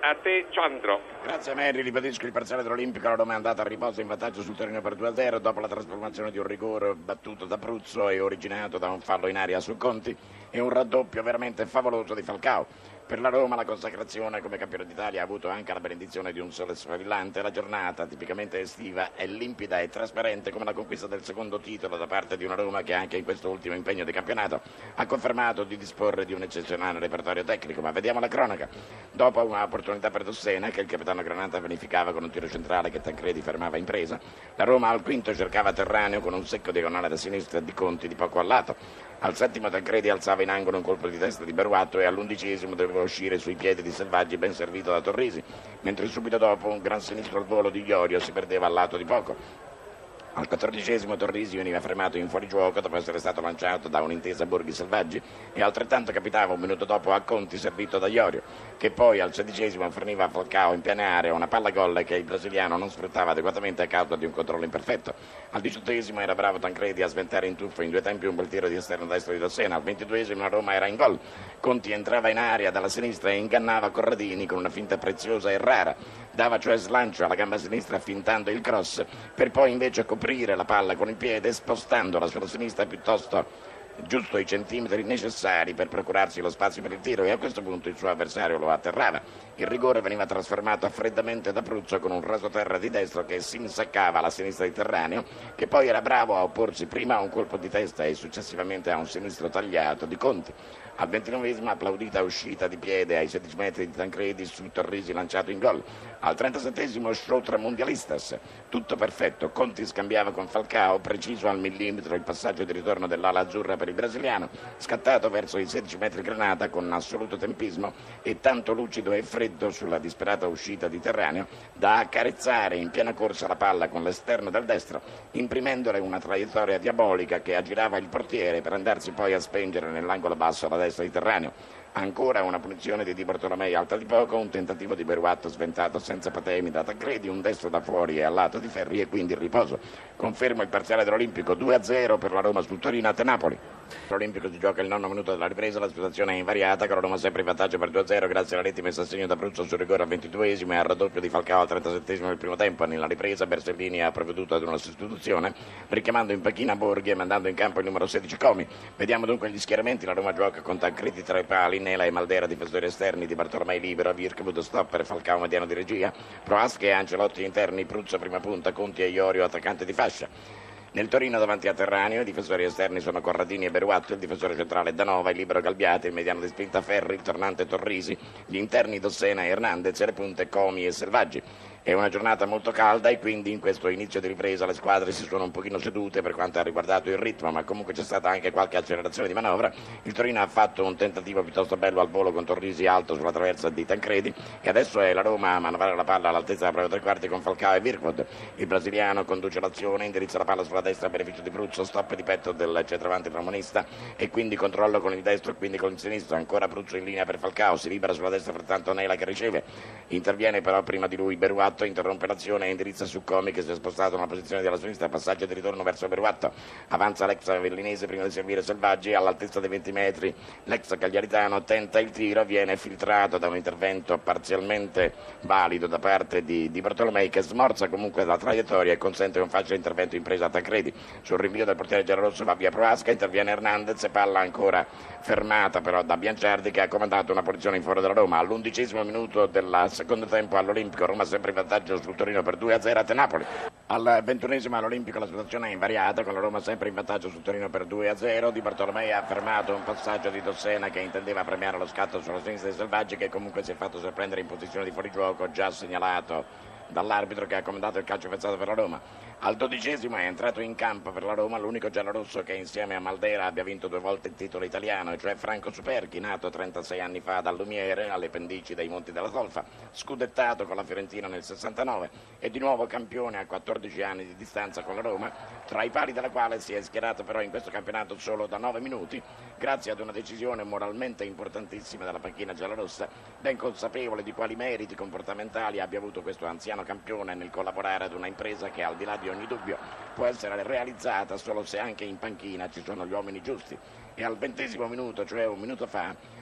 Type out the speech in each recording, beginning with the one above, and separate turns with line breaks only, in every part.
A te, Ciandro.
Grazie Mary, ribadisco il parziale dell'Olimpico, la Roma è andata a riposo in vantaggio sul Torino per 2-0 dopo la trasformazione di un rigore battuto da Pruzzo e originato da un fallo in aria su Conti e un raddoppio veramente favoloso di Falcao. Per la Roma la consacrazione come campione d'Italia ha avuto anche la benedizione di un sole sfavillante. La giornata, tipicamente estiva, è limpida e trasparente come la conquista del secondo titolo da parte di una Roma che anche in questo ultimo impegno di campionato ha confermato di disporre di un eccezionale repertorio tecnico. Ma vediamo la cronaca. Dopo una opportunità per Dossena, che il capitano Granata vanificava con un tiro centrale che Tancredi fermava in presa, la Roma al quinto cercava Terraneo con un secco diagonale da sinistra di Conti di poco a lato. Al settimo Tancredi alzava in angolo un colpo di testa di Beruatto e all'11° doveva uscire sui piedi di Selvaggi ben servito da Torrisi, mentre subito dopo un gran sinistro al volo di Iorio si perdeva al lato di poco. Al 14° Torrisi veniva fermato in fuorigioco dopo essere stato lanciato da un'intesa Borghi Selvaggi e altrettanto capitava un minuto dopo a Conti servito da Iorio, che poi al 16° forniva a Falcao in piena area una palla gol che il brasiliano non sfruttava adeguatamente a causa di un controllo imperfetto. Al 18° era bravo Tancredi a sventare in tuffo in due tempi un bel tiro di esterno destro di Dossena. Al 22° la Roma era in gol. Conti entrava in area dalla sinistra e ingannava Corradini con una finta preziosa e rara. Dava cioè slancio alla gamba sinistra fintando il cross per poi invece coprire la palla con il piede spostandola sulla sinistra piuttosto giusto i centimetri necessari per procurarsi lo spazio per il tiro e a questo punto il suo avversario lo atterrava. Il rigore veniva trasformato freddamente da Pruzzo con un rasoterra di destro che si insaccava alla sinistra di Terraneo, che poi era bravo a opporsi prima a un colpo di testa e successivamente a un sinistro tagliato di Conti. Al 29° applaudita uscita di piede ai 16 metri di Tancredi su Torrisi lanciato in gol. Al 37° show tra mondialistas, tutto perfetto, Conti scambiava con Falcao, preciso al millimetro il passaggio di ritorno dell'ala azzurra per il brasiliano, scattato verso i 16 metri Granata con assoluto tempismo e tanto lucido e freddo sulla disperata uscita di Terraneo da accarezzare in piena corsa la palla con l'esterno del destro, imprimendole una traiettoria diabolica che aggirava il portiere per andarsi poi a spengere nell'angolo basso alla destra di Terraneo. Ancora una punizione di Di Bartolomei alta di poco, un tentativo di Beruatto sventato senza patemi da Tancredi, un destro da fuori e al lato di Ferri e quindi il riposo. Confermo il parziale dell'Olimpico 2-0 per la Roma sul Torino a Napoli. L'Olimpico si gioca il 9° minuto della ripresa, la situazione è invariata, con la Roma sempre in vantaggio per 2-0 grazie alla rete messa a segno da Pruzzo sul rigore al 22° e al raddoppio di Falcao al 37° del primo tempo. Nella ripresa Bersellini ha provveduto ad una sostituzione, richiamando in panchina Borghi e mandando in campo il numero 16 Comi. Vediamo dunque gli schieramenti, la Roma gioca con Tancredi tra i pali, Nela e Maldera difensori esterni, Di Bartolomei libero, Virkwood stopper, Falcao mediano di regia, Proaschi e Ancelotti interni, Pruzzo prima punta, Conti e Iorio attaccante di fascia. Nel Torino davanti a Terraneo i difensori esterni sono Corradini e Beruatto, il difensore centrale Danova, il libero Galbiati, il mediano di spinta Ferri, il tornante Torrisi, gli interni Dossena e Hernandez e le punte Comi e Selvaggi. È una giornata molto calda e quindi in questo inizio di ripresa le squadre si sono un pochino sedute per quanto ha riguardato il ritmo, ma comunque c'è stata anche qualche accelerazione di manovra. Il Torino ha fatto un tentativo piuttosto bello al volo con Torrisi alto sulla traversa di Tancredi e adesso è la Roma a manovrare la palla all'altezza della propria tre quarti con Falcao e Virkwood. Il brasiliano conduce l'azione, indirizza la palla sulla destra a beneficio di Pruzzo, stop di petto del centravanti romanista e quindi controllo con il destro e quindi con il sinistro. Ancora Pruzzo in linea per Falcao, si libera sulla destra frattanto Nela che riceve, interviene però prima di lui Beruatto, interrompe l'azione e indirizza su Comi che si è spostato nella posizione della sinistra, passaggio di ritorno verso Beruatto, avanza l'ex avellinese prima di servire Selvaggi all'altezza dei 20 metri, l'ex cagliaritano tenta il tiro, viene filtrato da un intervento parzialmente valido da parte di Bartolomei che smorza comunque la traiettoria e consente un facile intervento in presa a Tancredi. Sul rinvio del portiere giallorosso va via Proasca, interviene Hernandez e palla ancora fermata però da Bianciardi che ha comandato una posizione in fuori della Roma. All'11° minuto del secondo tempo all'Olimpico, Roma sempre in vantaggio sul Torino per 2-0 a Napoli. Al 21° all'Olimpico la situazione è invariata con la Roma sempre in vantaggio sul Torino per 2-0. Di Bartolomei ha fermato un passaggio di Dossena che intendeva premiare lo scatto sulla sinistra dei Selvaggi che comunque si è fatto sorprendere in posizione di fuorigioco già segnalato dall'arbitro che ha comandato il calcio piazzato per la Roma. Al 12° è entrato in campo per la Roma l'unico giallorosso che insieme a Maldera abbia vinto 2 volte il titolo italiano, e cioè Franco Superchi, nato 36 anni fa dal Lumiere alle pendici dei Monti della Tolfa, scudettato con la Fiorentina nel 69 e di nuovo campione a 14 anni di distanza con la Roma, tra i pali della quale si è schierato però in questo campionato solo da 9 minuti, grazie ad una decisione moralmente importantissima della panchina giallorossa, ben consapevole di quali meriti comportamentali abbia avuto questo anziano campione nel collaborare ad una impresa che al di là di ogni dubbio può essere realizzata solo se anche in panchina ci sono gli uomini giusti. E al 20° minuto, cioè un minuto fa,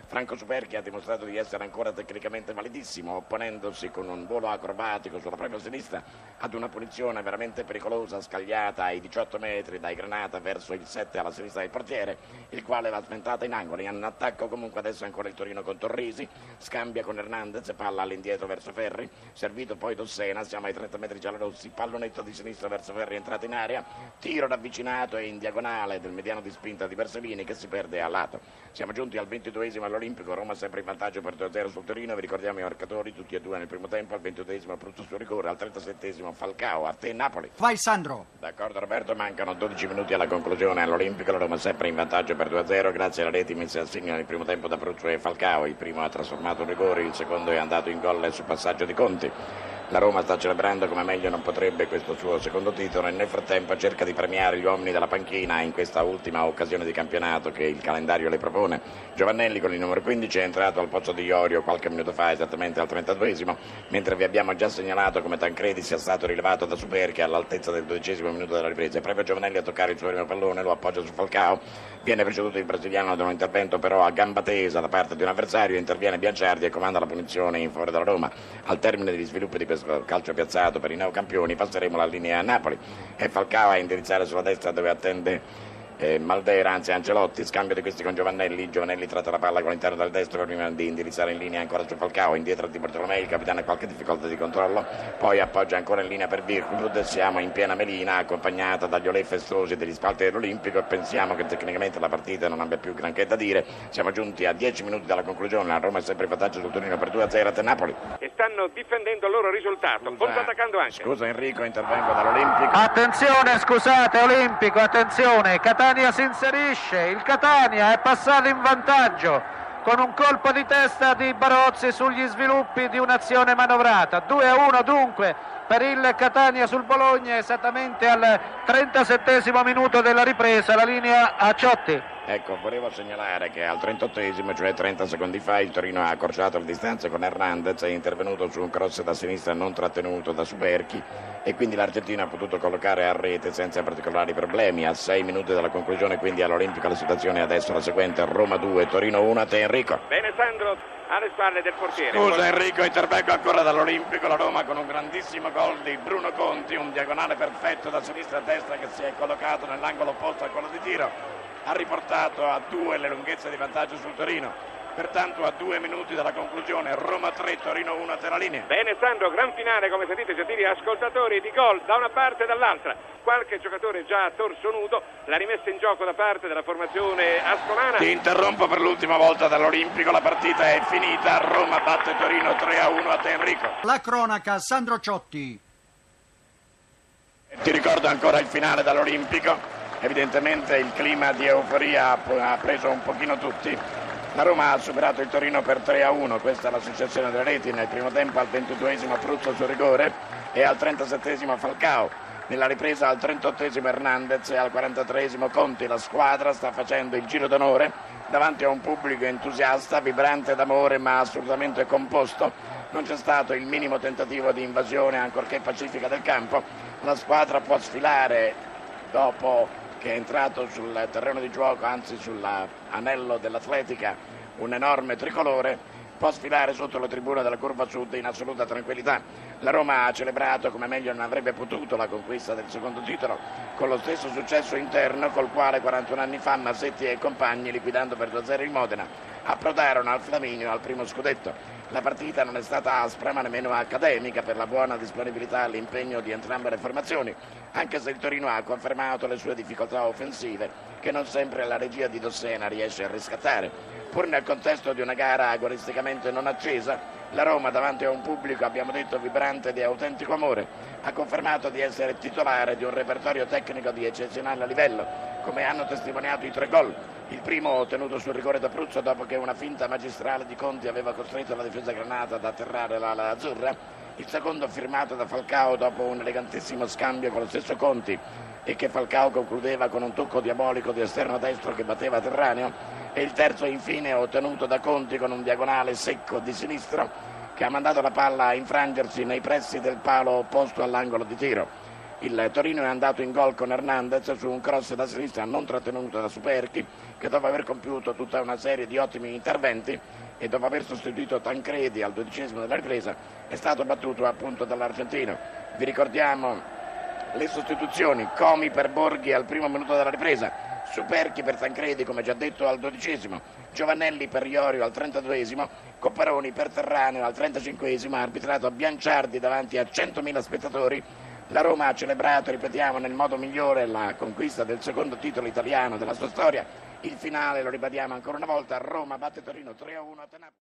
Franco Superchi ha dimostrato di essere ancora tecnicamente validissimo, opponendosi con un volo acrobatico sulla propria sinistra ad una punizione veramente pericolosa, scagliata ai 18 metri dai Granata verso il 7 alla sinistra del portiere, il quale l'ha sventata in angolo. In attacco comunque adesso ancora il Torino con Torrisi, scambia con Hernandez, palla all'indietro verso Ferri, servito poi Dossena, siamo ai 30 metri giallorossi, pallonetto di sinistra verso Ferri, entrato in area, tiro ravvicinato e in diagonale del mediano di spinta di Bersellini che si perde a lato. Siamo giunti al 22esimo all'Olimpico, Roma sempre in vantaggio per 2-0 sul Torino, vi ricordiamo i marcatori tutti e due nel primo tempo, al 22esimo Pruzzo su rigore, al 37esimo Falcao. A te Napoli.
Vai Sandro.
D'accordo Roberto, mancano 12 minuti alla conclusione all'Olimpico, la Roma sempre in vantaggio per 2-0 grazie alla reti messe al segno nel primo tempo da Pruzzo e Falcao. Il primo ha trasformato un rigore, il secondo è andato in gol sul passaggio di Conti. La Roma sta celebrando come meglio non potrebbe questo suo secondo titolo e nel frattempo cerca di premiare gli uomini della panchina in questa ultima occasione di campionato che il calendario le propone. Giovannelli con il numero 15 è entrato al posto di Iorio qualche minuto fa, esattamente al 32esimo, mentre vi abbiamo già segnalato come Tancredi sia stato rilevato da Superchi all'altezza del 12esimo minuto della ripresa. È proprio Giovannelli a toccare il suo primo pallone, lo appoggia su Falcao, viene preceduto il brasiliano da un intervento però a gamba tesa da parte di un avversario, interviene Bianciardi e comanda la punizione in favore della Roma. Al termine degli sviluppi di questo calcio piazzato per i neocampioni passeremo la linea a Napoli e Falcao a indirizzare sulla destra dove attende Maldera, anzi Ancelotti, scambio di questi con Giovannelli tratta la palla con l'interno del destro prima di indirizzare in linea ancora su Falcao, indietro di Bartolomei, il capitano ha qualche difficoltà di controllo, poi appoggia ancora in linea per Virkud, siamo in piena melina accompagnata dagli olè festosi degli spalti dell'Olimpico e pensiamo che tecnicamente la partita non abbia più granché da dire. Siamo giunti a 10 minuti dalla conclusione, la Roma è sempre in vantaggio sul Torino per 2-0 a te Napoli.
E stanno difendendo il loro risultato, attaccando anche.
Scusa Enrico, intervengo dall'Olimpico.
Attenzione, scusate Olimpico, attenzione, Catania si inserisce, il Catania è passato in vantaggio con un colpo di testa di Barozzi sugli sviluppi di un'azione manovrata. 2-1 dunque per il Catania sul Bologna, esattamente al 37esimo minuto della ripresa, la linea a Ciotti.
Ecco, volevo segnalare che al 38esimo, cioè 30 secondi fa, il Torino ha accorciato le distanze con Hernandez, è intervenuto su un cross da sinistra non trattenuto da Superchi e quindi l'Argentino ha potuto collocare a rete senza particolari problemi. A 6 minuti dalla conclusione quindi all'Olimpico la situazione è adesso la seguente: Roma 2, Torino 1, a te Enrico.
Bene Sandro, alle spalle del portiere.
Scusa Enrico, intervengo ancora dall'Olimpico, la Roma con un grandissimo gol di Bruno Conti, un diagonale perfetto da sinistra a destra che si è collocato nell'angolo opposto a quello di tiro. Ha riportato a 2 le lunghezze di vantaggio sul Torino, pertanto a 2 minuti dalla conclusione Roma 3, Torino 1 a te la linea.
Bene Sandro, gran finale come sentite gentili ascoltatori, di gol da una parte e dall'altra, qualche giocatore già a torso nudo, la rimessa in gioco da parte della formazione ascolana.
Ti interrompo per l'ultima volta dall'Olimpico, la partita è finita, Roma batte Torino 3-1 a te Enrico.
La cronaca, Sandro Ciotti.
Ti ricordo ancora il finale dall'Olimpico. Evidentemente il clima di euforia ha preso un pochino tutti. La Roma ha superato il Torino per 3-1, questa è la successione delle reti. Nel primo tempo al 22esimo Pruzzo su rigore e al 37esimo Falcao. Nella ripresa al 38esimo Hernandez e al 43esimo Conti. La squadra sta facendo il giro d'onore davanti a un pubblico entusiasta, vibrante d'amore ma assolutamente composto. Non c'è stato il minimo tentativo di invasione ancorché pacifica del campo. La squadra può sfilare dopo che è entrato sul terreno di gioco, anzi sull'anello dell'atletica, un enorme tricolore, può sfilare sotto la tribuna della curva sud in assoluta tranquillità. La Roma ha celebrato come meglio non avrebbe potuto la conquista del secondo titolo, con lo stesso successo interno col quale 41 anni fa Massetti e compagni, liquidando per 2-0 il Modena, approdarono al Flaminio al primo scudetto. La partita non è stata aspra ma nemmeno accademica per la buona disponibilità all'impegno di entrambe le formazioni, anche se il Torino ha confermato le sue difficoltà offensive che non sempre la regia di Dossena riesce a riscattare. Pur nel contesto di una gara agonisticamente non accesa, la Roma davanti a un pubblico, abbiamo detto, vibrante di autentico amore, ha confermato di essere titolare di un repertorio tecnico di eccezionale livello, come hanno testimoniato i 3 gol. Il primo ottenuto sul rigore da Pruzzo dopo che una finta magistrale di Conti aveva costretto la difesa granata ad atterrare l'ala azzurra, il secondo firmato da Falcao dopo un elegantissimo scambio con lo stesso Conti e che Falcao concludeva con un tocco diabolico di esterno destro che batteva Terraneo, e il terzo infine ottenuto da Conti con un diagonale secco di sinistro che ha mandato la palla a infrangersi nei pressi del palo opposto all'angolo di tiro. Il Torino è andato in gol con Hernandez su un cross da sinistra non trattenuto da Superchi, che che dopo aver compiuto tutta una serie di ottimi interventi e dopo aver sostituito Tancredi al 12° della ripresa è stato battuto appunto dall'argentino. Vi ricordiamo le sostituzioni: Comi per Borghi al 1° minuto della ripresa, Superchi per Tancredi come già detto al 12°, Giovannelli per Iorio al 32°, Copparoni per Terraneo al 35°, ha arbitrato Bianciardi davanti a 100.000 spettatori. La Roma ha celebrato, ripetiamo, nel modo migliore la conquista del secondo titolo italiano della sua storia. Il finale, lo ribadiamo ancora una volta, Roma batte Torino 3-1 a Napoli.